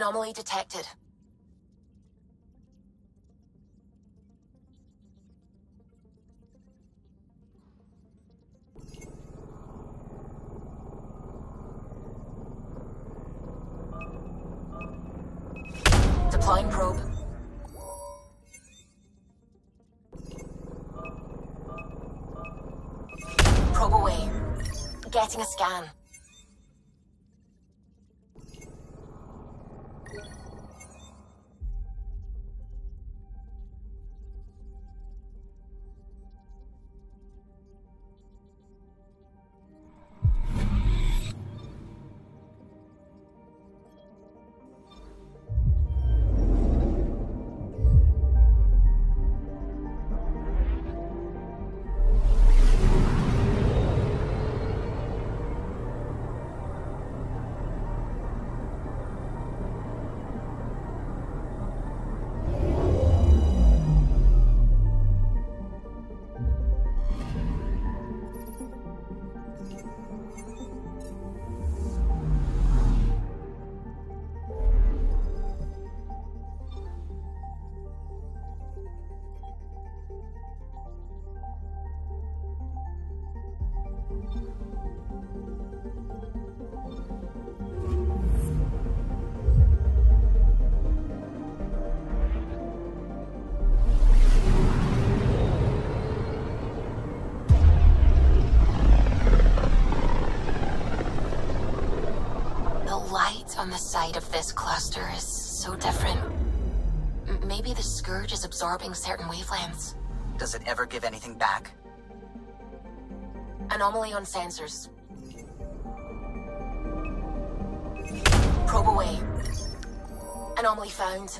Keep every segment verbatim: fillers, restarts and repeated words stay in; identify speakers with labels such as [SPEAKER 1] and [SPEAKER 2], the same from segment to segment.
[SPEAKER 1] Anomaly detected. Deploying probe. Probe away. Getting a scan. On the side of this cluster is so different. M maybe the Scourge is absorbing certain wavelengths.
[SPEAKER 2] Does it ever give anything back?
[SPEAKER 1] Anomaly on sensors. Probe away. Anomaly found.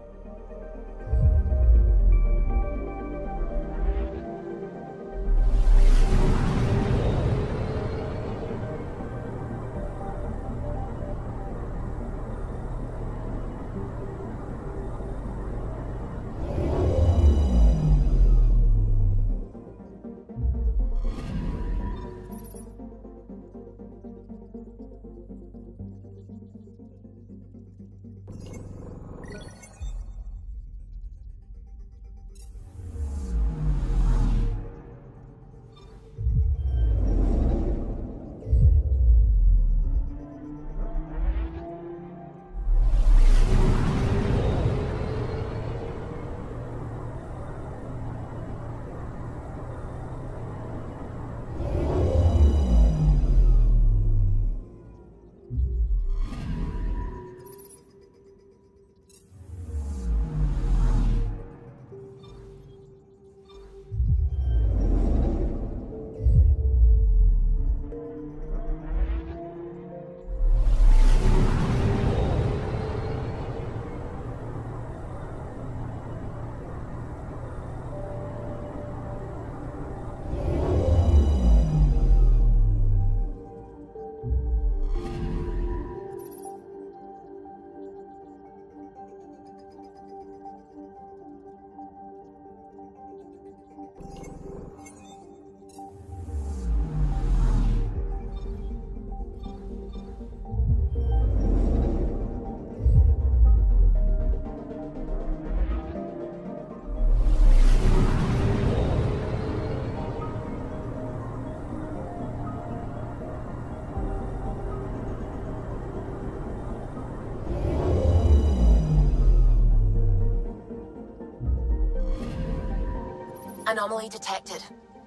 [SPEAKER 1] Anomaly detected.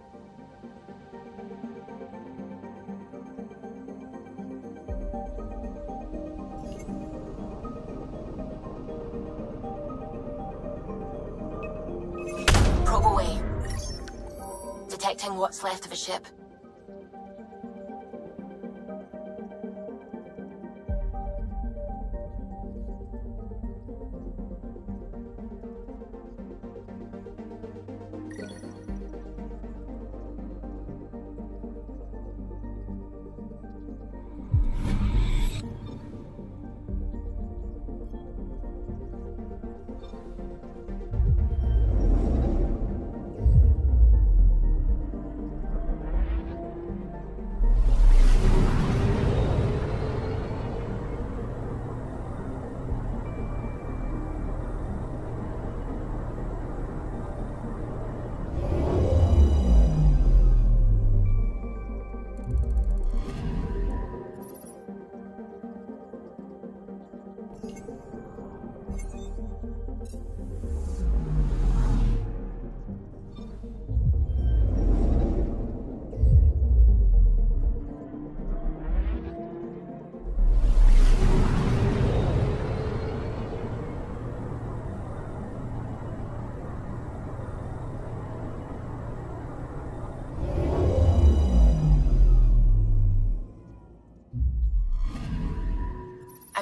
[SPEAKER 1] Probe away. Detecting what's left of a ship.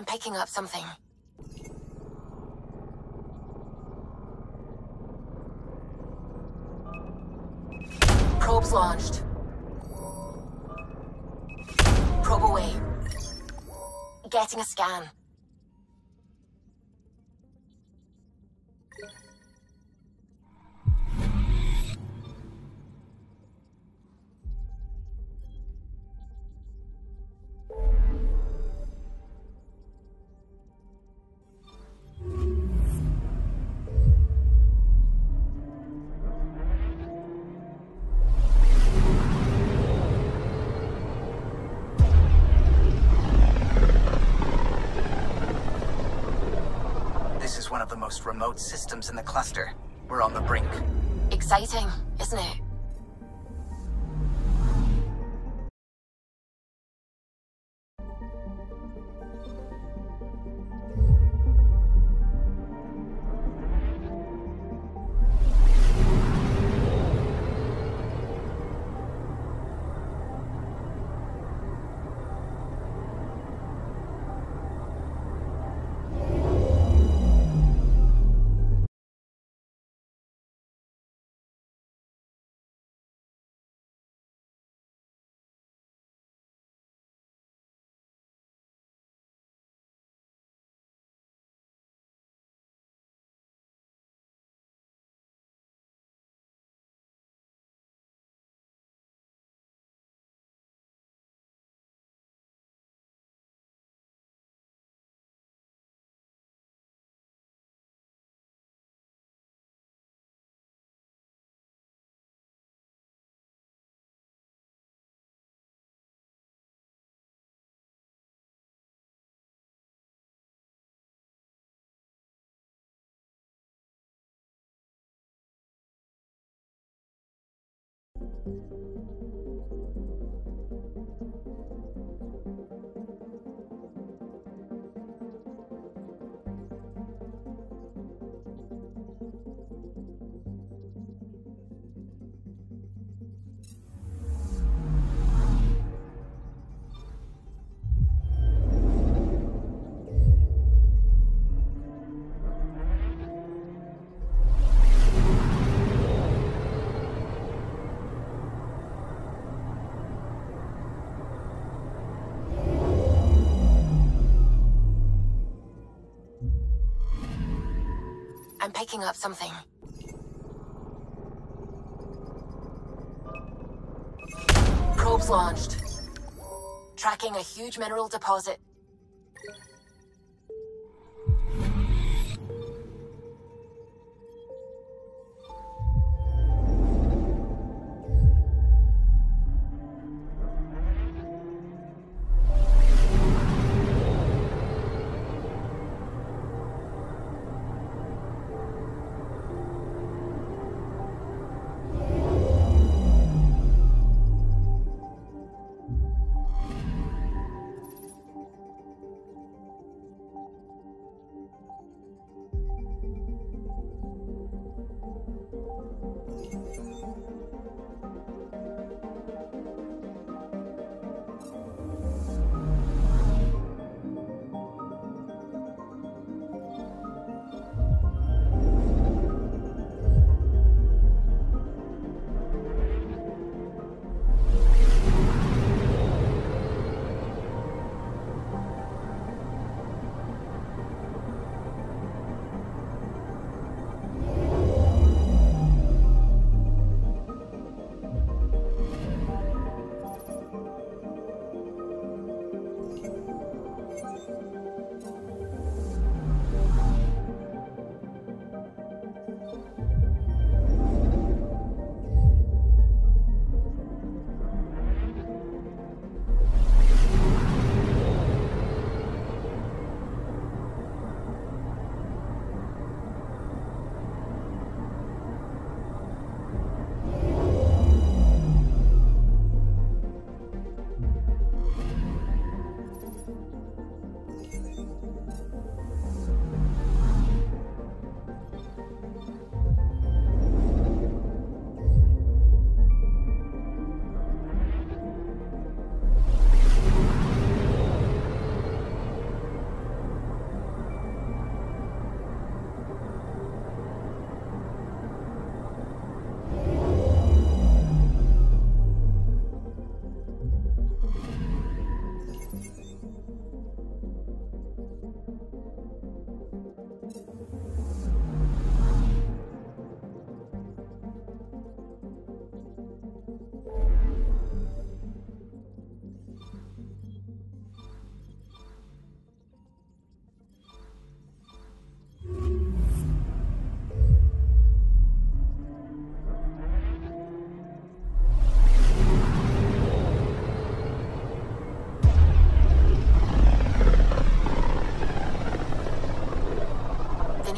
[SPEAKER 1] picking up something. Probes launched. Probe away. Getting a scan.
[SPEAKER 2] Most remote systems in the cluster. We're on the brink.
[SPEAKER 1] Exciting, isn't it? I'm picking up something. Probes launched. Tracking a huge mineral deposit.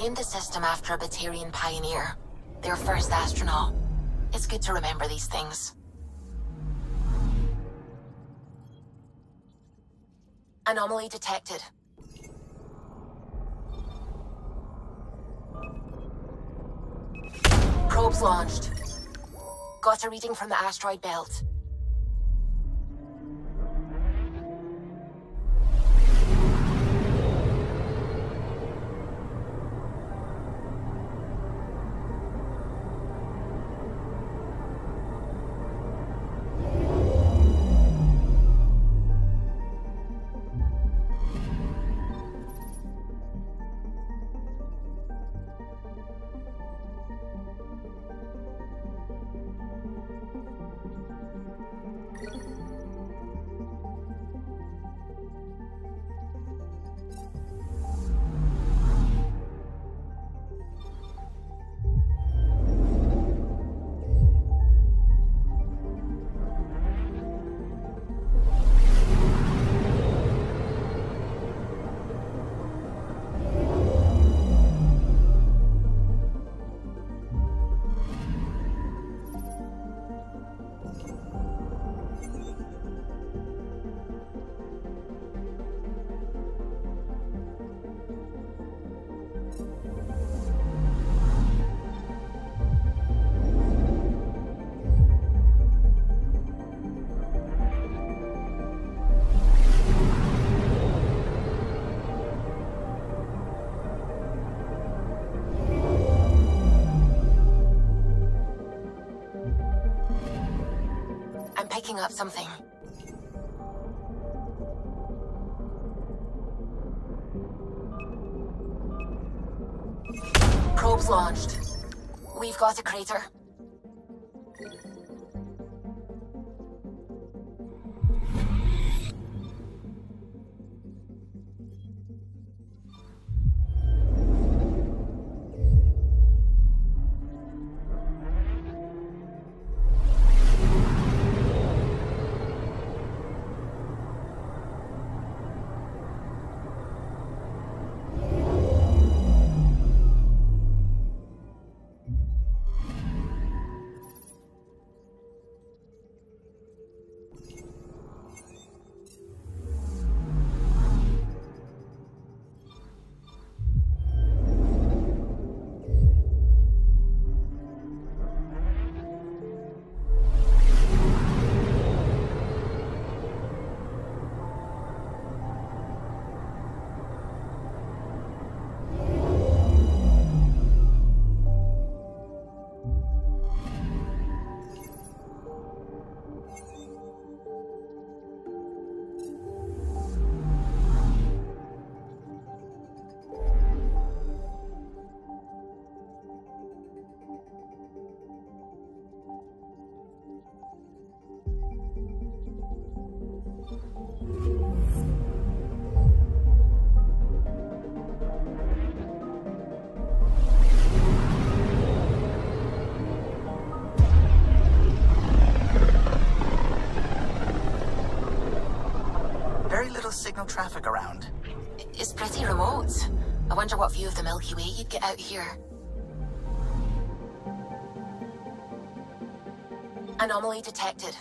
[SPEAKER 1] named the system after a Batarian pioneer, their first astronaut. It's good to remember these things. Anomaly detected. Probes launched. Got a reading from the asteroid belt. Picking up something. Probes launched. We've got a crater.
[SPEAKER 2] Signal traffic around.
[SPEAKER 1] It's pretty remote. I wonder what view of the Milky Way you'd get out here. Anomaly detected.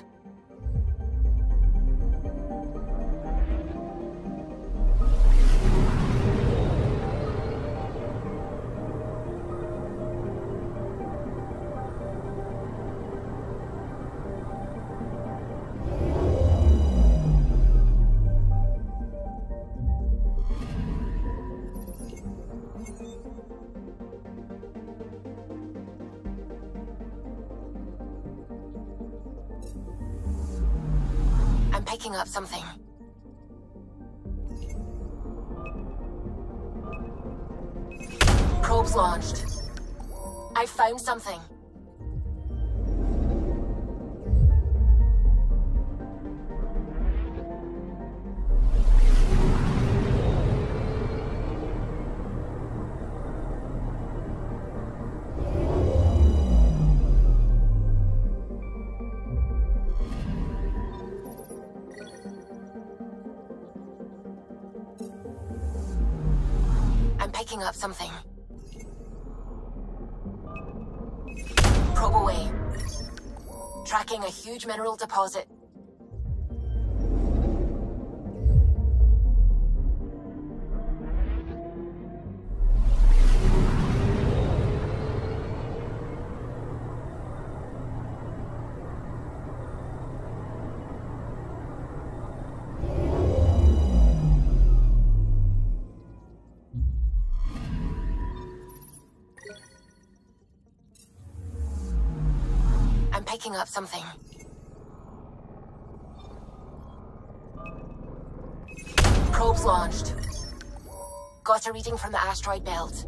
[SPEAKER 1] Picking up something. Probes launched. I found something. Picking up something. probe away. Tracking a huge mineral deposit. Picking up something. Probes launched. Got a reading from the asteroid belt.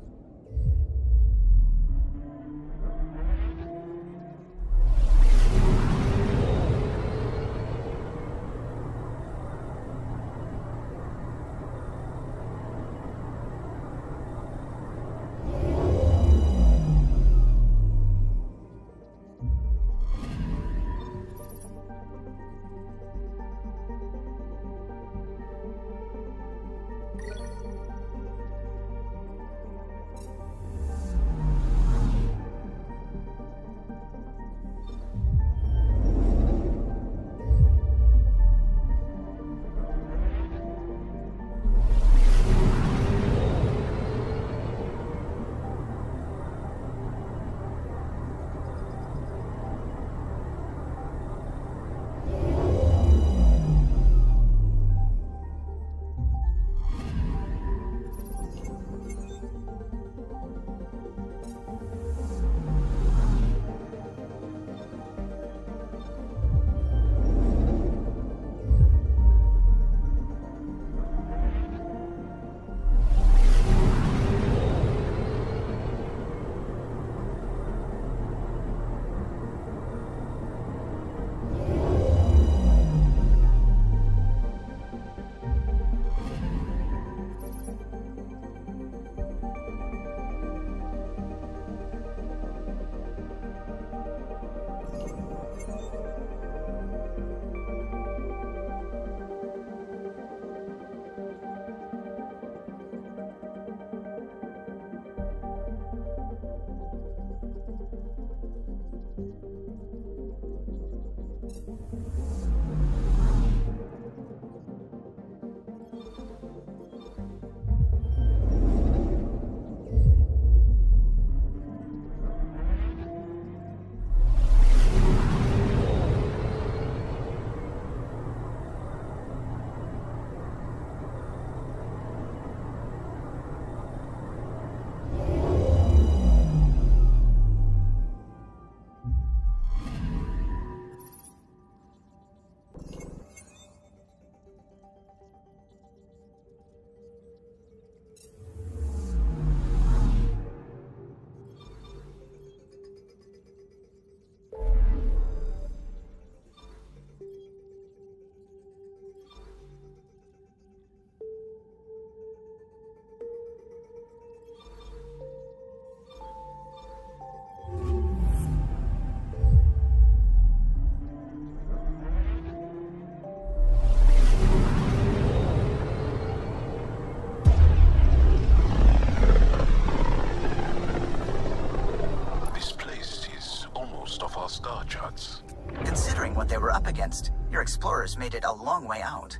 [SPEAKER 2] Against. Your explorers made it a long way out.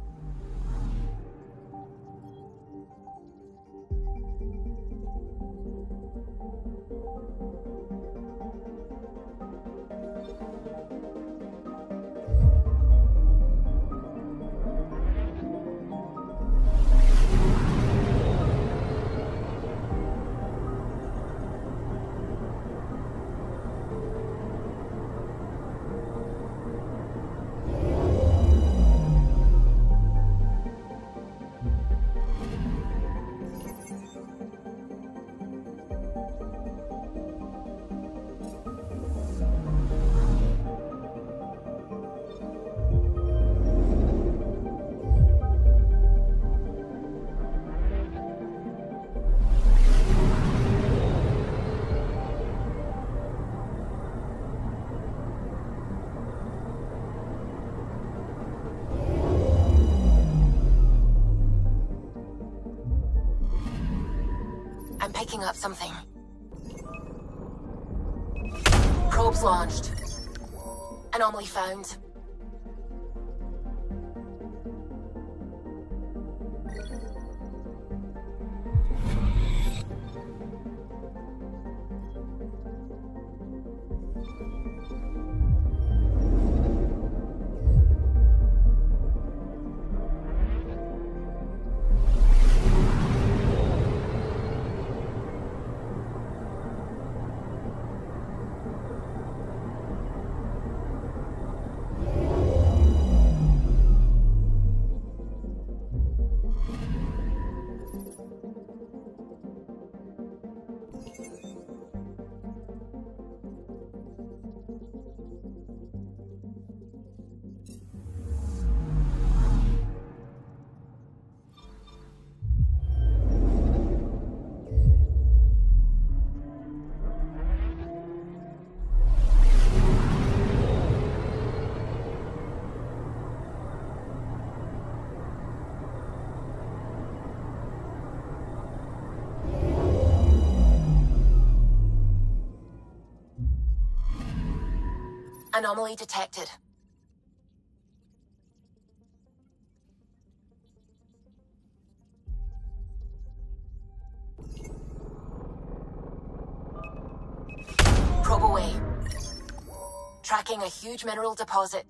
[SPEAKER 1] I'm picking up something. Probes launched. Anomaly found. Anomaly detected. Probe away. Tracking a huge mineral deposit.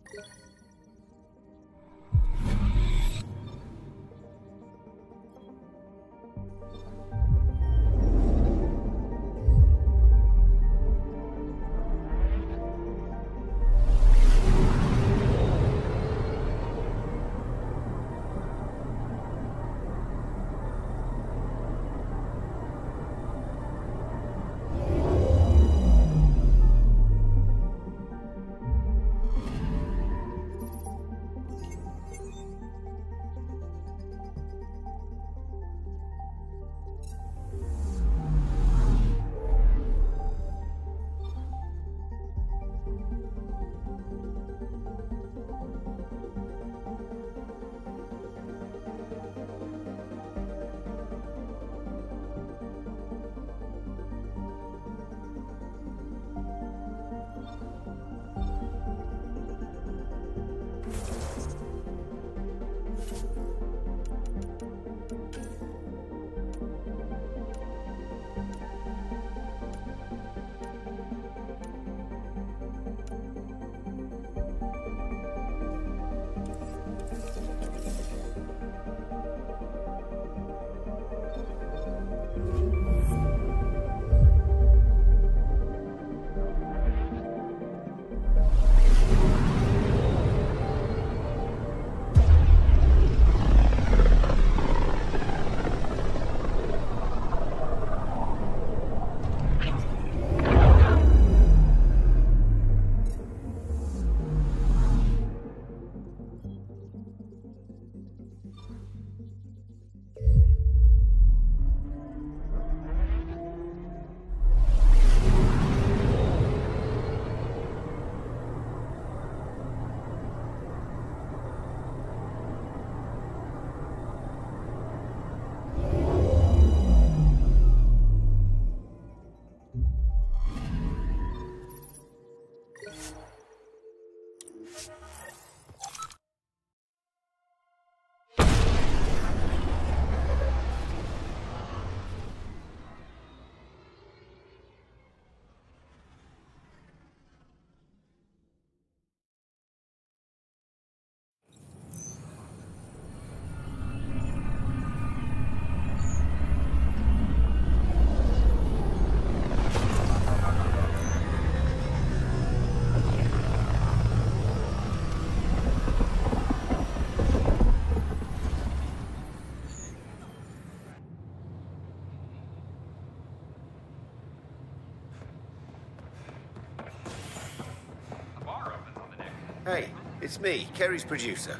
[SPEAKER 3] Hey, it's me, Kerry's producer.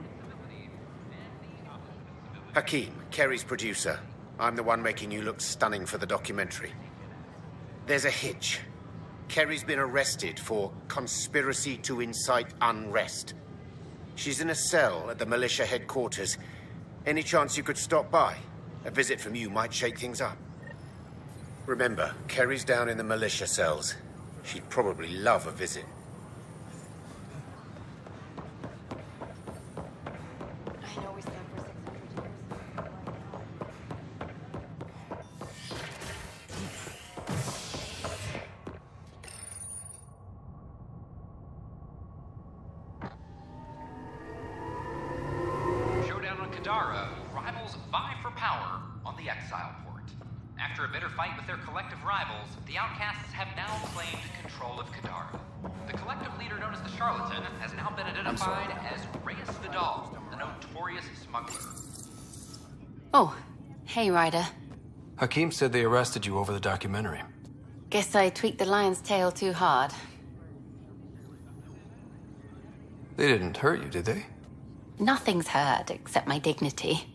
[SPEAKER 3] Hakeem, Kerry's producer. I'm the one making you look stunning for the documentary. There's a hitch. Kerry's been arrested for conspiracy to incite unrest. She's in a cell at the militia headquarters. Any chance you could stop by? A visit from you might shake things up. Remember, Kerry's down in the militia cells. She'd probably love a visit.
[SPEAKER 4] I know we slept for six hundred years.
[SPEAKER 5] Showdown on Kadara. Rivals vie for power on the Exile Port. After a bitter fight with their collective rivals, the Outcasts have now claimed control of Kadara. The collective leader known as the Charlatan has now been identified as Reyes Vidal, the notorious smuggler.
[SPEAKER 1] Oh, hey, Ryder.
[SPEAKER 6] Hakim said they arrested you over the documentary.
[SPEAKER 1] Guess I tweaked the lion's tail too hard.
[SPEAKER 6] They didn't hurt you, did they?
[SPEAKER 1] Nothing's hurt except my dignity.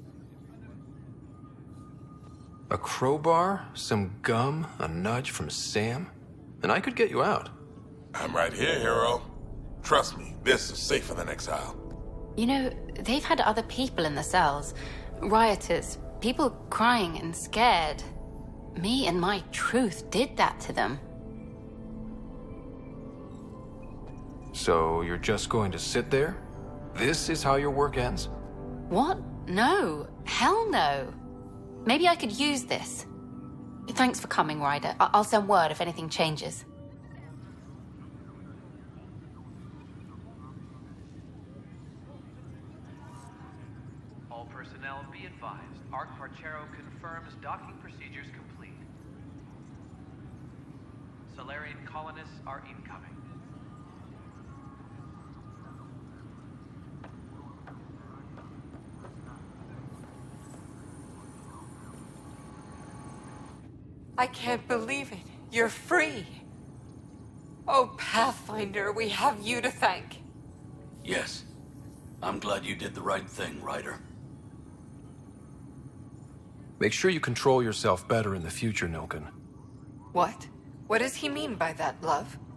[SPEAKER 6] A crowbar, some gum, a nudge from Sam, and I could get you out.
[SPEAKER 7] I'm right here, hero. Trust me, this is safer than exile.
[SPEAKER 1] You know, they've had other people in the cells. Rioters, people crying and scared. Me and my truth did that to them.
[SPEAKER 6] So you're just going to sit there? This is how your work ends?
[SPEAKER 1] What? No. Hell no. Maybe I could use this. Thanks for coming, Ryder. I I'll send word if anything changes.
[SPEAKER 8] All personnel be advised. Arc Parchero confirms docking procedures complete. Solarian colonists are incoming.
[SPEAKER 4] I can't believe it. You're free. Oh, Pathfinder, we have you to thank.
[SPEAKER 9] Yes. I'm glad you did the right thing, Ryder.
[SPEAKER 6] Make sure you control yourself better in the future, Nilken.
[SPEAKER 4] What? What does he mean by that, love?